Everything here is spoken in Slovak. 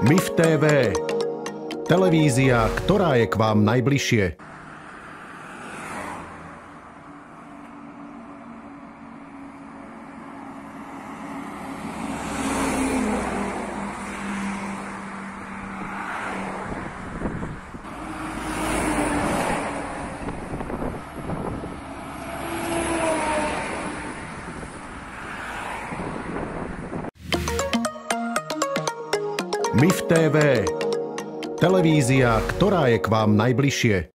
MIF TV. Televízia, ktorá je k vám najbližšie. MIF TV. Televízia, ktorá je k vám najbližšie.